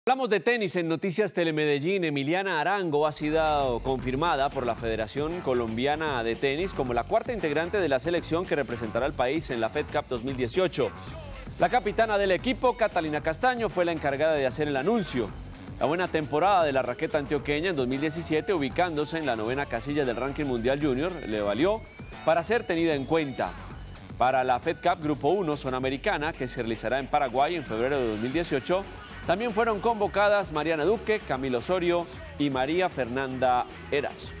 Hablamos de tenis en Noticias Telemedellín. Emiliana Arango ha sido confirmada por la Federación Colombiana de Tenis como la cuarta integrante de la selección que representará al país en la Fed Cup 2018. La capitana del equipo, Catalina Castaño, fue la encargada de hacer el anuncio. La buena temporada de la raqueta antioqueña en 2017, ubicándose en la 9ª casilla del ranking mundial junior, le valió para ser tenida en cuenta. Para la Fed Cup Grupo 1 Zona Americana, que se realizará en Paraguay en febrero de 2018, también fueron convocadas Mariana Duque, Camilo Osorio y María Fernanda Erazo.